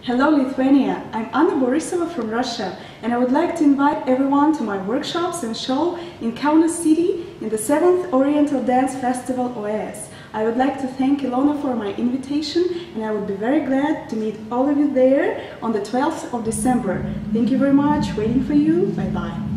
Hello Lithuania, I'm Anna BORSOVA from Russia, and I would like to invite everyone to my workshops and show in Kaunas city in the 7th Oriental Dance Festival Oaze. I would like to thank Ilona for my invitation, and I would be very glad to meet all of you there on the 12th of December. Thank you very much, waiting for you, bye bye.